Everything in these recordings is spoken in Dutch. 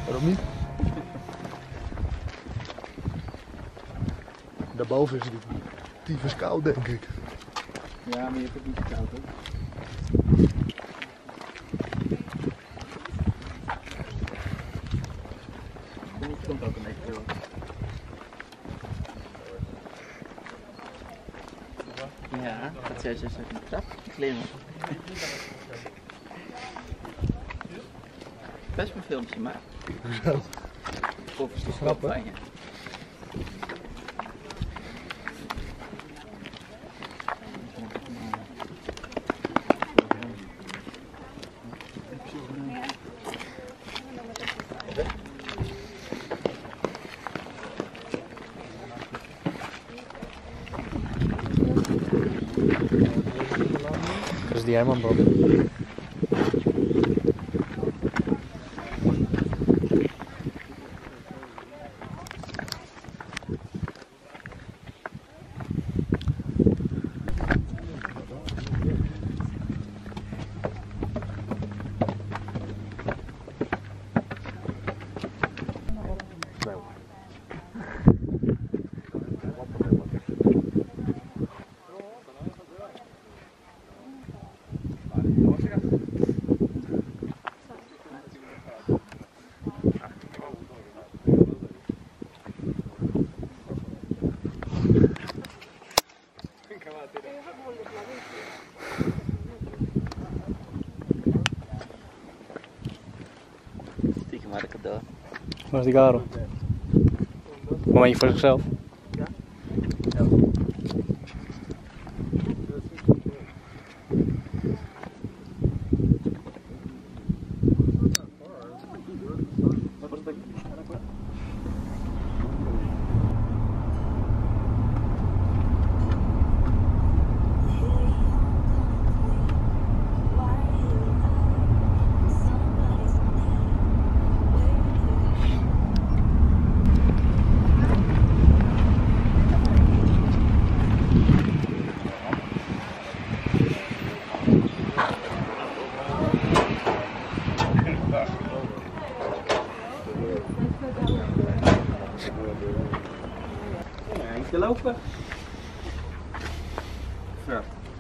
Waarom niet? Daarboven is het tyfus koud, denk ik. Ja, maar je hebt het niet koud, hè? Het komt ook een beetje door. Ja, dat zei ze een trap klimmen. Best een filmpje, maar. Hoezo? Of is het grappig van je? Dat is die Hermanboom. Stiekem maar een cadeau. Waar is die Garo? Momentje voor zichzelf. Ja. Eentje lopen. Zo.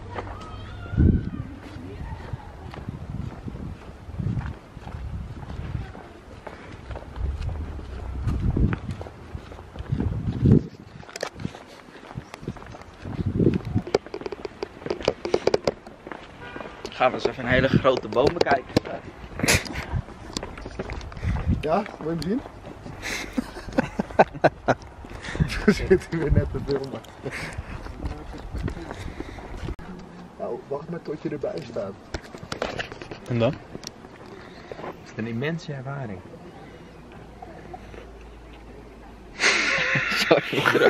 Gaan we eens even een hele grote boom bekijken. Ja, wil je hem zien? We zitten weer net te filmen. Nou, wacht maar tot je erbij staat. En dan? Het is een immense ervaring. Sorry,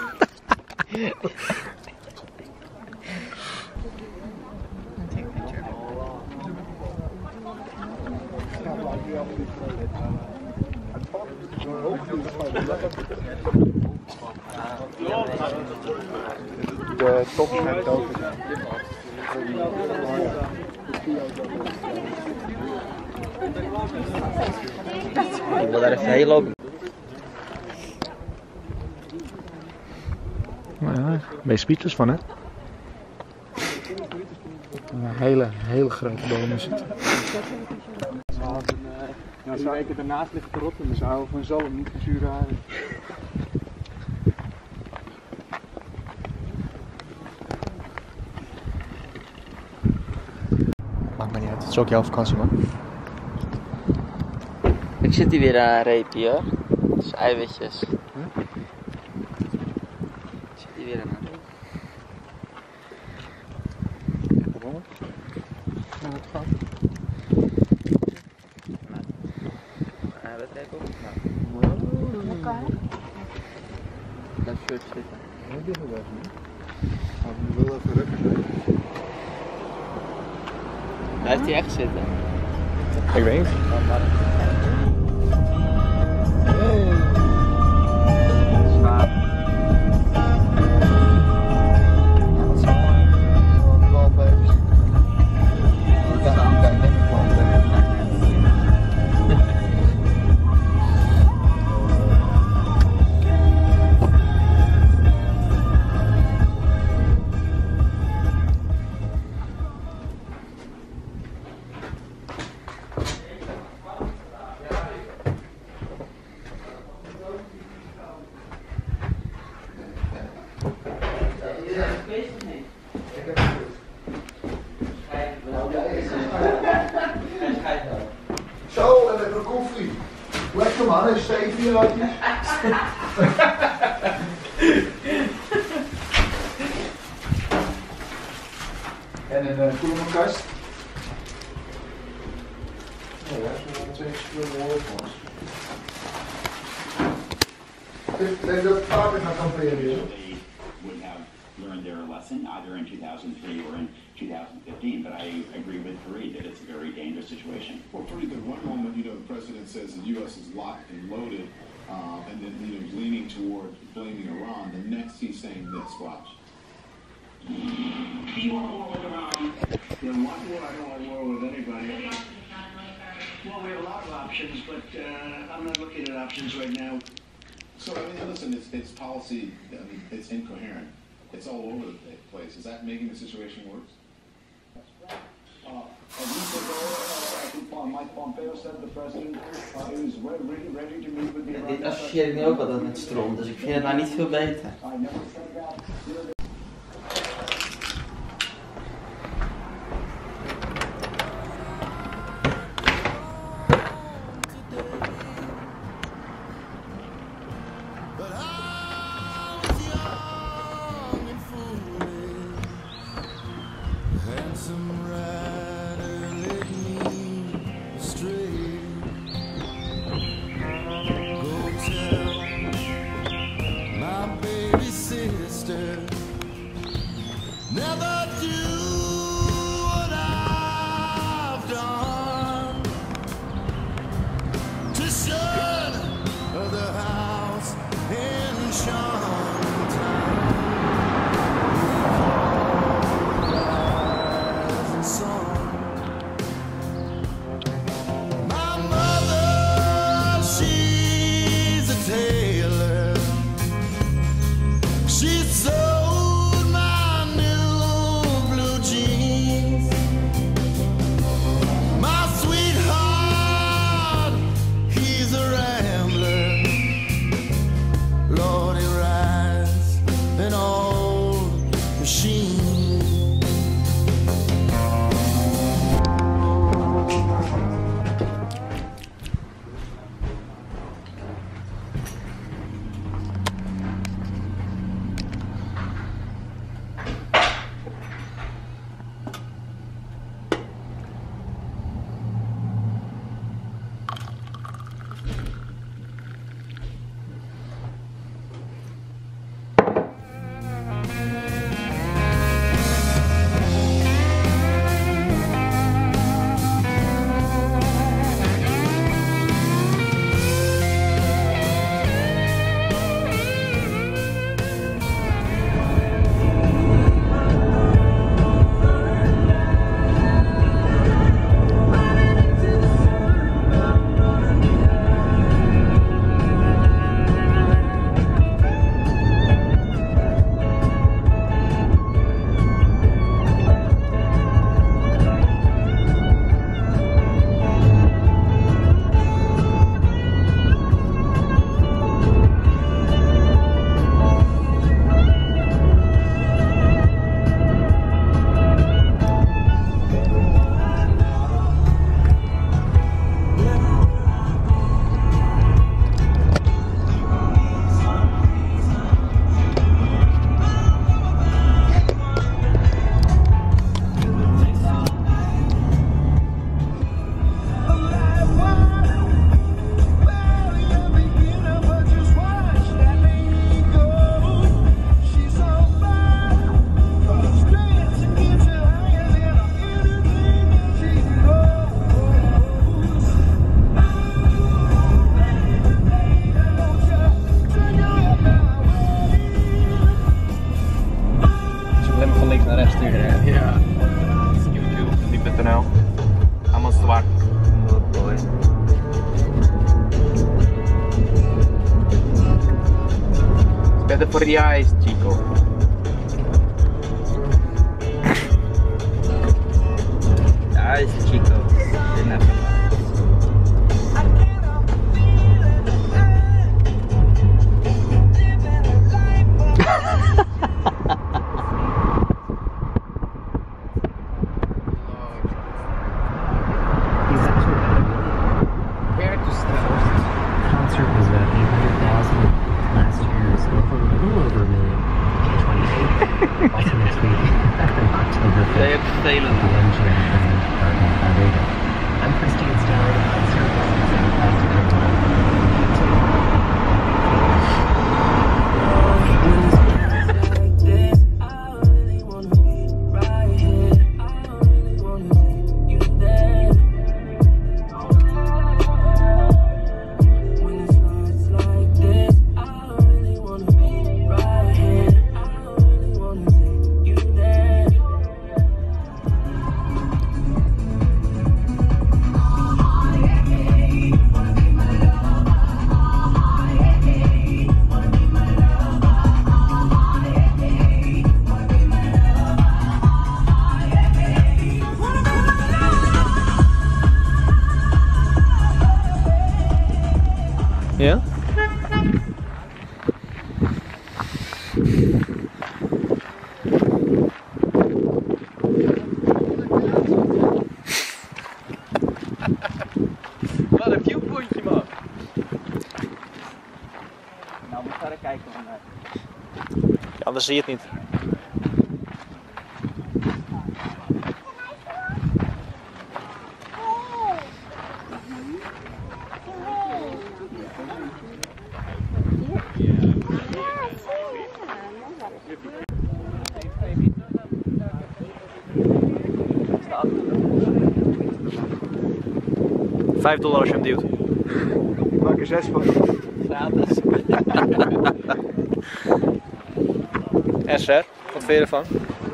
De top schijnt open. ik wil daar even heen lopen. Nou ja, ben je speechless van, hè? Een hele grote boom is het. Ja, zou ik ernaast liggen te rotten, dan zou mijn zoon niet verzuren houden. Maakt me niet uit, het is ook jouw vakantie, man. Ik zit hier weer aan een reepje, hoor. Dat is eiwitjes. Ik zit hier weer aan een reep. Ja, dat gaat. Wat reep op? Nou. Blijf shirt zitten. Ja, dit is wel even niet. Gaan we nu wel even rukken. Blijft hij echt zitten? Ik weet niet. Zwaar. koffie. Lekker man, een steviaatjes. En een koelkast. Ja, dat zijn wel 2 verschillende woordvorms. Ik denk dat het vaker gaat kamperen. Would have learned their lesson either in 2003 or in 2015, but I agree with Fareed that it's a very dangerous situation. Well, Fareed, at one moment, you know, the president says the U.S. is locked and loaded, and then, you know, leaning toward blaming Iran. The next he's saying this, watch. Do you want war with Iran? You want war? I don't want war with anybody. Well, we have a lot of options, but I'm not looking at options right now. So, I mean, listen, it's policy, I mean, it's incoherent. It's all over the place. Is that making the situation worse? A week ago, I think Mike Pompeo said the president is ready to meet with the Iranian. Dit associeer ik nu ook altijd met stroom, dus ik vind het nou niet veel beter. I never said that. For the eyes, chico. Eyes, chico. Here for a little over $1 million. Also next week, October 5th, They have vervelend. the MGM Grand Garden by Regal. I'm Christine Stein, on services and I'd like to come on. Ja? Wat een viewpointje, man. Nou, moet ik verder kijken. Ja, anders zie je het niet. $5 als je hem duwt. Ik maak er 6 van. Gratis. En Ser, wat vind je ervan?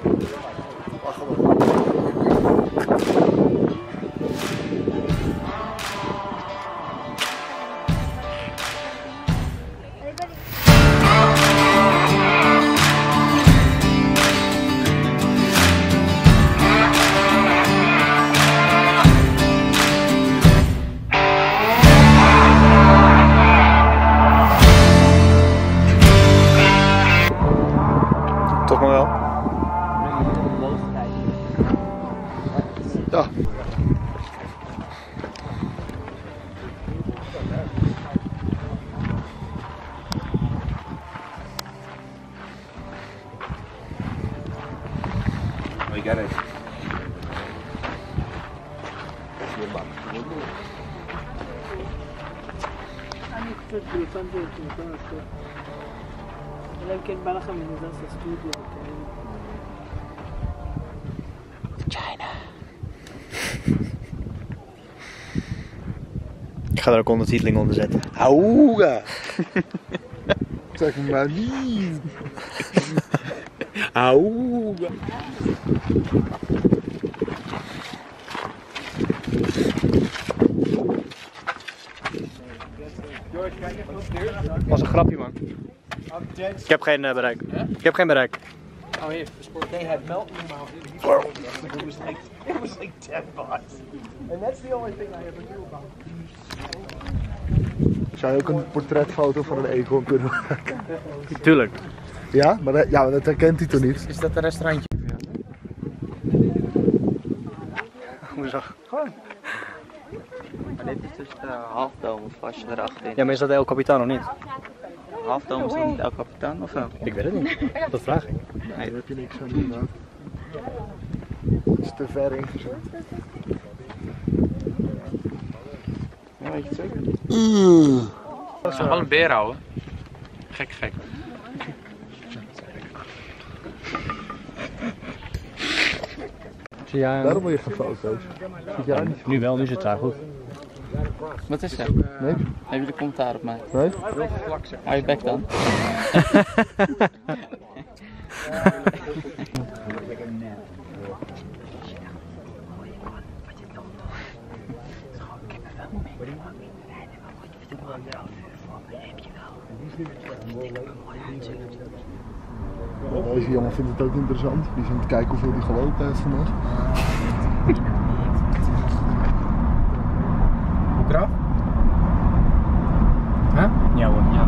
Toch maar wel. Ja. We got it. لكن بلغ من نظام استوديو Ik ga er ook ondertiteling onder zetten. Auga! Zeg maar niet. Auga! Was een grapje, man. Ik heb geen bereik. Ik heb geen bereik. Oh, here, they had melt in your mouth. It was like 10 bucks. And that's the only thing I ever knew about. Zou je ook een portretfoto van een eekhoorn kunnen maken? Tuurlijk. Ja, maar dat herkent hij toch niet? Is dat een restaurantje? Hoezo? Maar dit is dus de halfdome of als je erachterin. Ja, maar is dat El Capitan of niet? Halfdome is dat niet El Capitan of zo? Ik weet het niet. Dat vraag ik. Nee, daar heb je niks aan inderdaad. Het is te ver ingezet. Ja, weet je het zeker? Dat is wel een beer houden. Gek. Zie jij Daarom wil je geen foto's. Ziet jij niet? Nu wel, nu zit het daar goed. Wat is er? Nee? Heb je de commentaar op mij? Nee? Hou je bek dan. Deze jongen vindt het ook interessant. Die is aan het kijken hoeveel hij gelopen heeft vandaag. Hoe eraf? Huh? Ja hoor. Ja.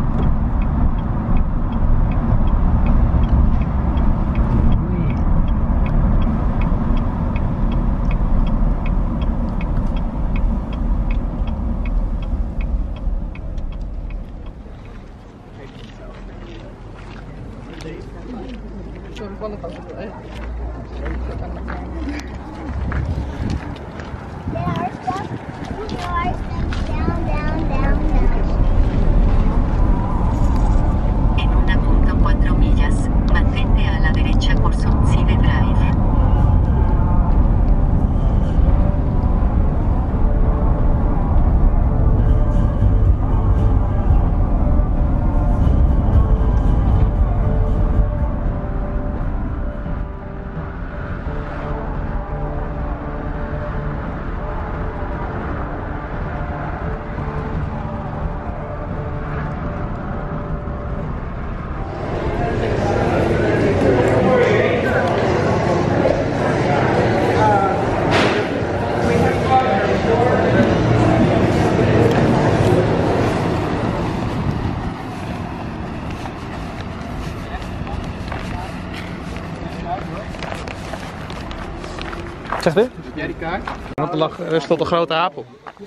Zegt u? Heb jij die kaart? Want er stond een grote apel.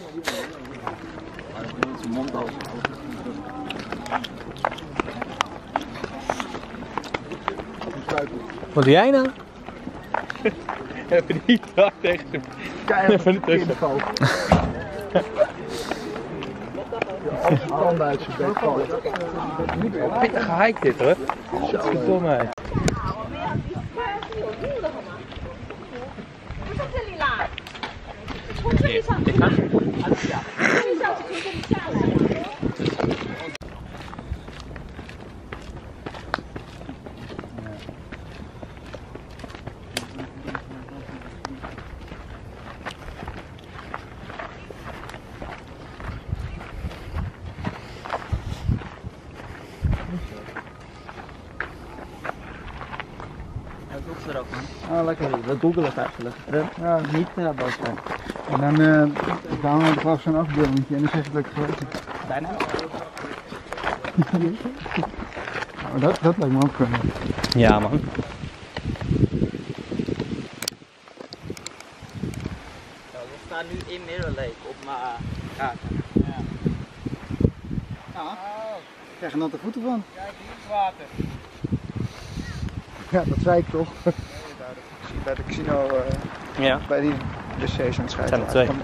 Wat doe jij nou? Even niet daar tegen de... Even niet tussen. Tanden uit zijn bek vallen. Pittig gehike dit hoor. Godverdomme. Oh, lekker. We googelen het eigenlijk. Ja, niet boos zijn. En dan download ik wel zo'n afbeeldingje en dan zeg ik dat ik geweten. Bijna. Dat lijkt me ook kunnen. Ja man. We staan nu in Mirror Lake op mijn kaart. Ja. Ik krijg er natte voeten van. Kijk, hier is water. Ja, dat zei ik toch. Bij de casino, Ja. bij die wc's aan het schijten. Zijn er 2.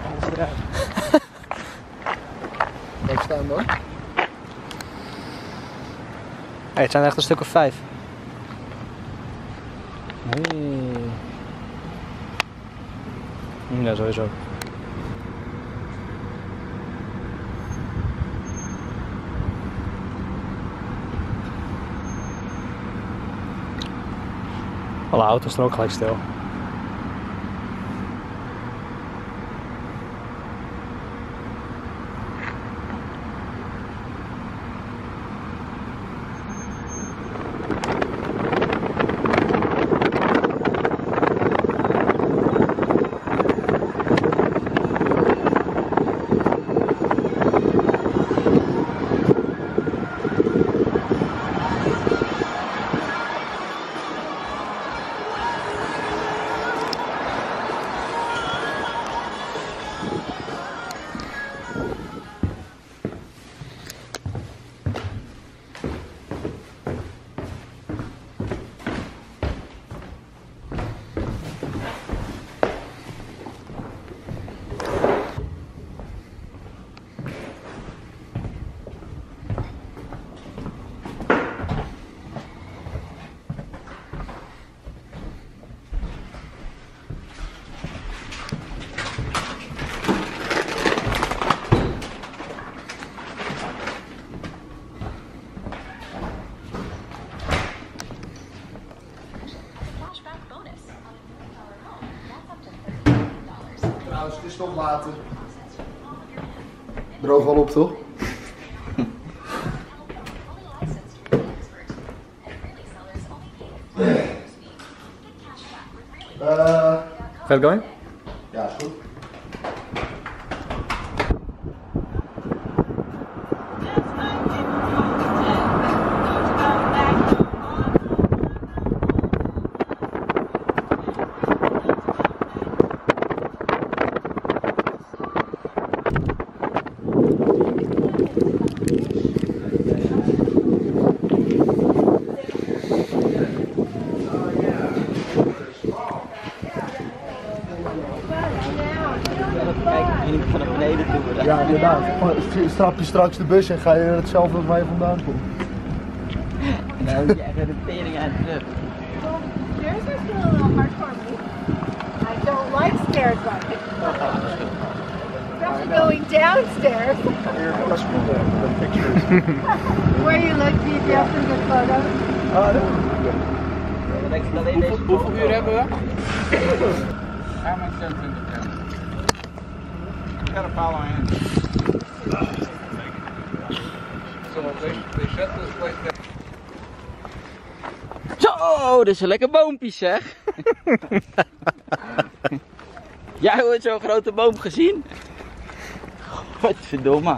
Kijk staan hoor. Hey, het zijn er echt een stuk of 5. Hey. Ja, sowieso. Alle auto's staan ook gelijk stil. Trouwens, het is nog water. Droog wel op toch? Vet going? Ja, is goed. Van naar beneden toe. Ja, inderdaad. Strap je straks de bus en ga je hetzelfde als waar je vandaan komt. Nou, je echt een tering aan de terug. Stairs are still a little hard for me. I don't like stairs like it. Especially going downstairs. Where you look, see if you have some good photos. Hoeveel uur hebben we? Ga maar 22 uur. Ik ga een paal aan je. Zo, dit is een lekker boompje zeg. Jij hebt ooit zo'n grote boom gezien? Godverdomme.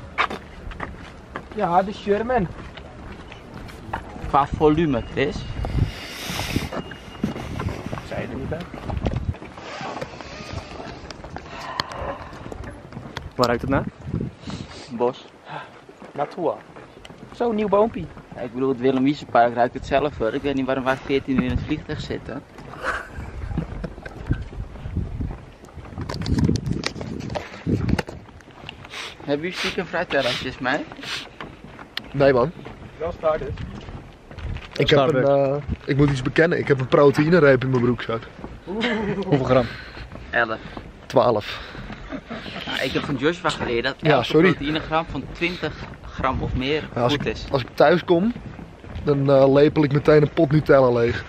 Ja, de Sherman. Qua volume, Chris. Zei je er niet bij? Waar ruikt het naar? Bos. Natura. Zo'n nieuw boompie. Ja, ik bedoel, het Willem Wiesenpark ruikt het zelf hoor. Ik weet niet waarom wij 14 uur in het vliegtuig zitten. Hebben jullie stiekem fruitterrasjes, mij? Nee man. Wel starters. Ik moet iets bekennen, ik heb een proteïnereep in mijn broekzak. Hoeveel gram? 11. 12. Nou, ik heb van Joshua geleerd dat elke proteïnegram van 20 gram of meer goed is. Als ik thuis kom, dan lepel ik meteen een pot Nutella leeg.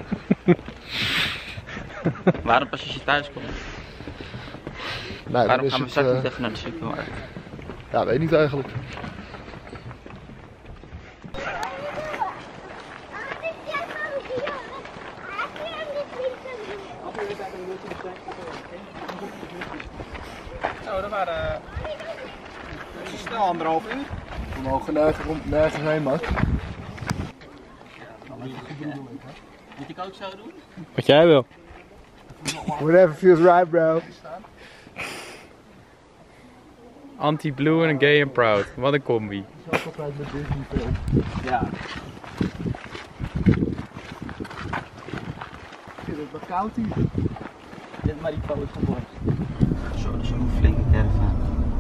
Waarom pas als je thuis komt? Nee, waarom gaan we straks niet even naar de supermarkt? Ja, weet niet eigenlijk. Zo, dat waren snel 1,5 uur. We mogen nergens heen, man. Moet ik ook zo doen? Wat jij wil. Whatever feels right, bro. Anti-blue en gay and proud. Wat een combi. Dat is altijd met Disney film. Ja. Is het nog koud hier? Dit maar die poot van borst. Zo, dat is een flinke caravan.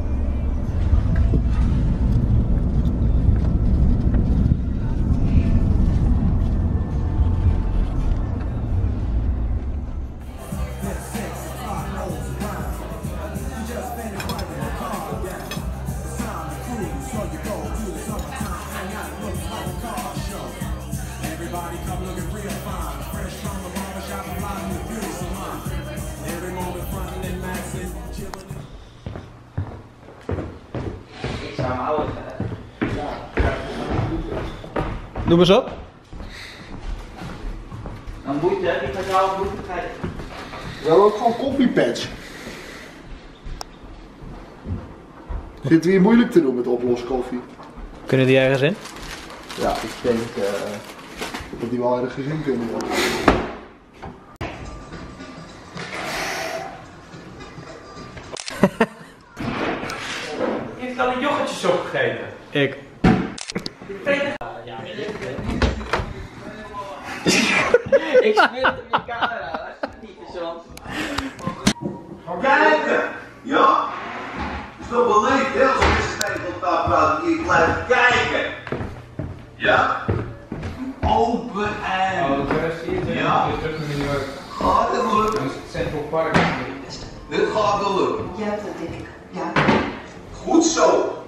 Doe maar op. Dan boeit het, ik ga jou een boete geven. We hebben ook gewoon koffiepads. Vindt het weer moeilijk te doen met oploskoffie? Kunnen die ergens in? Ja, ik denk dat die wel ergens in kunnen worden. Wie heeft al die yoghurtjes opgegeten? Ik. Ik zweer het op je camera, dat is niet gezond. Kijken! Ja? Is toch wel leuk, hè? Als je steeds op tafel praat, je blijft kijken. Ja? Open en. Oh, zie je het? Ja? Je terug naar New York. Gaat het lukken? Dat is het Central Park. Dit gaat wel lukken. Ja, dat denk ik. Ja. Goed zo.